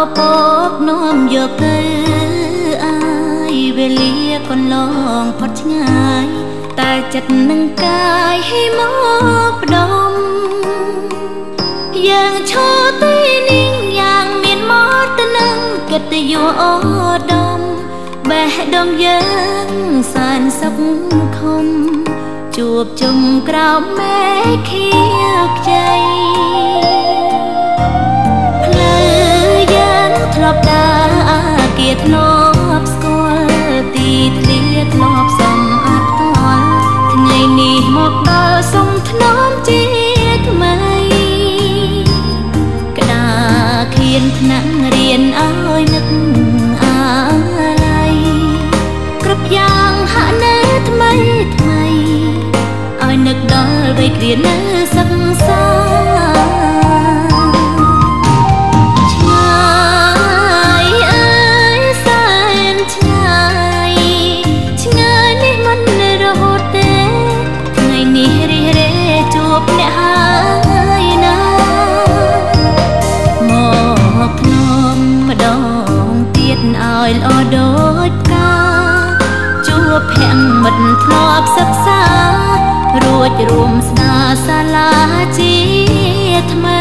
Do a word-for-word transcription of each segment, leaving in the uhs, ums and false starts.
ពកនាំយកទៅអាយវេលាកន្លងផុតឆ្ងាយតែចិត្តនឹងកាយឲ្យមកផ្ដុំយ៉ាងឈរទីនេះយ៉ាងមានមកទៅនឹងកិត្តិយសអូដំ បេះដូងយើងសានសុខខំជួបជុំក្រោមមេឃាខ្ចីផ្លូវយើងធ្លាប់ដើរអាគារធ្លាប់ស្គាល់ទីធ្លាធ្លាប់សំអាតផ្ទាល់ថ្ងៃនេះមកដល់សុំធ្នមជាថ្មីក្តារខៀនថ្នាក់រៀនឲ្យនឹកអាយ៉ាងហាក់នៅថ្មីថ្មីឲ្យនឹកដល់វ័យគ្រានៅសិក្សាឆ្ងាយអើយសែនឆ្ងាយឆ្ងាយនេះមិនរហូតទេថ្ងៃនេះរិះរេជួបអ្នកហើយណាមកធ្នមម្ដងទៀតឲ្យល្អដូចផ្កាភ័ក្រមិត្តធ្លាប់សិក្សារួចរួមស្ដារសាលាជាថ្មី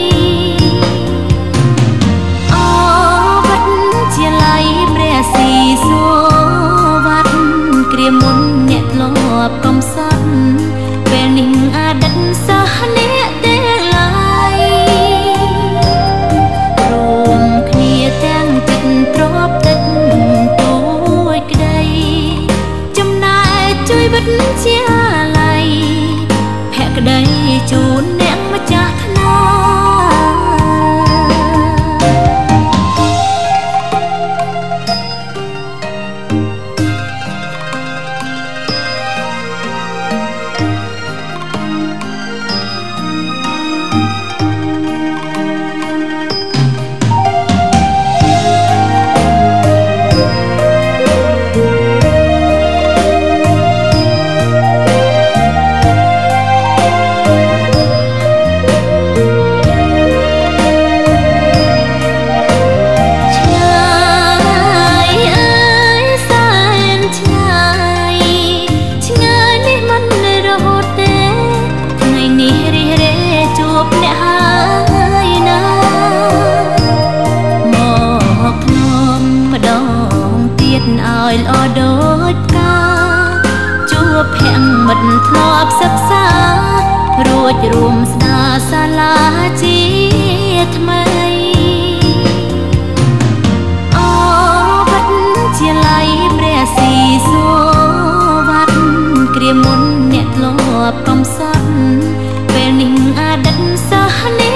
អូវិទ្យាល័យព្រះស៊ីសូវត្តគ្រាមុនអ្នកធ្លាប់កំសត់ពេលនេះអតីតសិស្សអ្នកទាំងឡាយរួមគ្នាទាំងចិត្តទ្របទឹកជួយវិទ្យាល័យភក្តីជូនអ្នកម្ចាស់ថ្នាឲ្យល្អដូចផ្កាជួបភ័ក្រមិត្តធ្លាប់សិក្សារួចរួមស្ដារសាលាជាថ្មីអូវិទ្យាល័យព្រះស៊ីសូវត្តគ្រាមុនអ្នកធ្លាប់កំសត់ពេលនេះអតីតសិស្សអ្នក